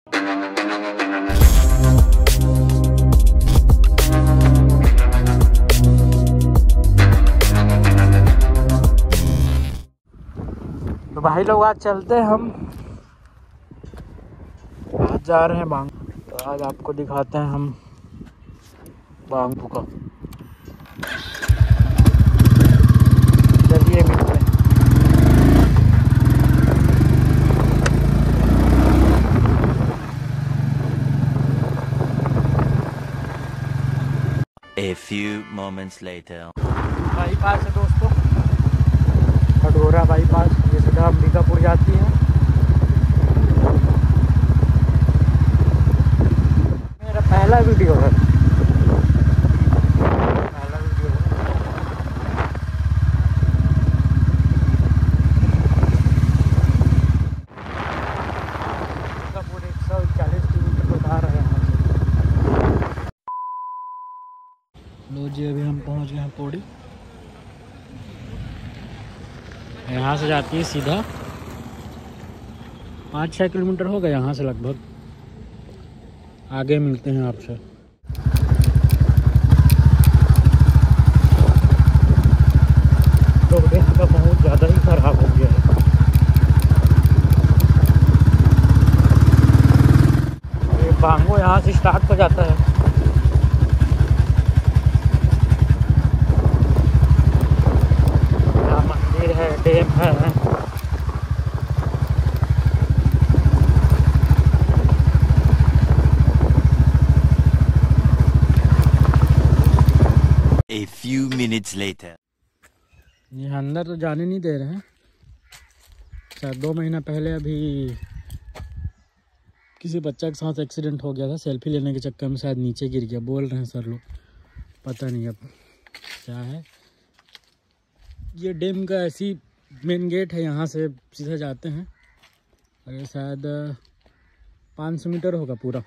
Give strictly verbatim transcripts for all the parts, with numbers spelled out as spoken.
तो भाई लोग आज चलते हैं हम, आज जा रहे हैं बांग। तो आज आपको दिखाते हैं हम बांगपू का। चलिए मिलते हैं। A few moments later. Bypass है दोस्तों, खडोरा बाईपास, ये सीधा अंबिकापुर जाती है। मेरा पहला वीडियो है, पहला वीडियो है। अंबिकापुर एक सौ चालीस किलोमीटर बता रहे हैं। लो जी, अभी हम पहुंच गए हैं पौड़ी। यहाँ से जाती है सीधा पाँच छः किलोमीटर हो गया यहाँ से लगभग। आगे मिलते हैं आपसे। रोड का बहुत ज़्यादा ही खराब हो गया है। ये बांगो यहाँ से स्टार्ट हो जाता है। है, डैम है। A few minutes later. ये अंदर तो जाने नहीं दे रहे हैं। शायद दो महीना पहले अभी किसी बच्चा के साथ एक्सीडेंट हो गया था, सेल्फी लेने के चक्कर में शायद नीचे गिर गया, बोल रहे हैं सर लोग। पता नहीं अब क्या है। ये डैम का ऐसी मेन गेट है, यहाँ से सीधा जाते हैं। और ये शायद पाँच सौ मीटर होगा पूरा।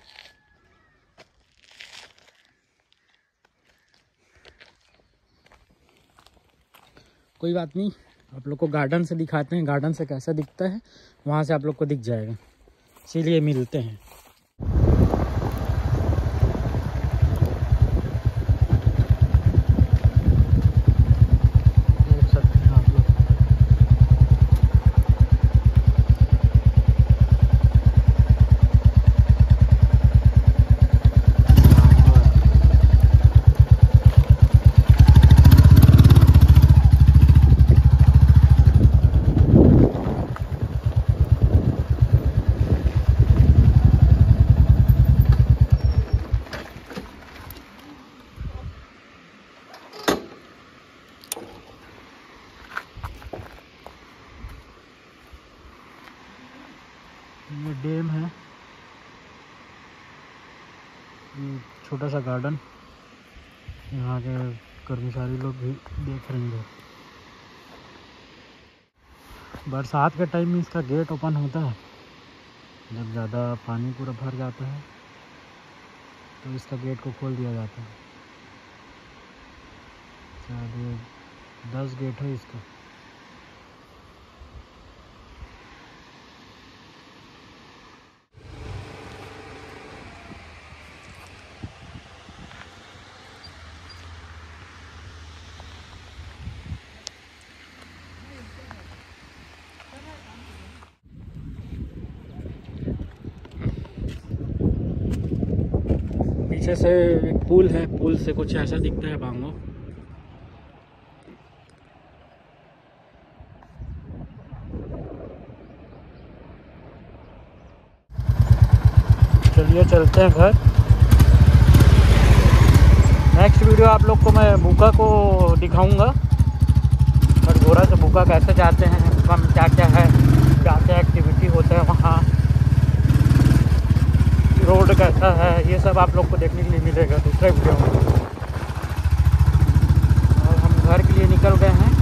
कोई बात नहीं, आप लोग को गार्डन से दिखाते हैं, गार्डन से कैसा दिखता है वहाँ से आप लोग को दिख जाएगा। इसीलिए मिलते हैं। ये डैम है, ये छोटा सा गार्डन। यहाँ के कर्मचारी लोग भी देख रहे हैं। बरसात के टाइम में इसका गेट ओपन होता है। जब ज़्यादा पानी पूरा भर जाता है तो इसका गेट को खोल दिया जाता है। शायद ये दस गेट है इसका। पीछे से एक पुल है, पुल से कुछ ऐसा दिखता है बांगो। चलिए चलते हैं घर। नेक्स्ट वीडियो आप लोग को मैं बुका को दिखाऊंगा। खडगोरा से बुका कैसे जाते हैं, बुका में क्या क्या है, क्या क्या एक्टिविटी होता है वहाँ, रोड कैसा है, ये सब आप लोग को देखने के लिए मिलेगा दूसरे वीडियो में। और हम घर के लिए निकल गए हैं।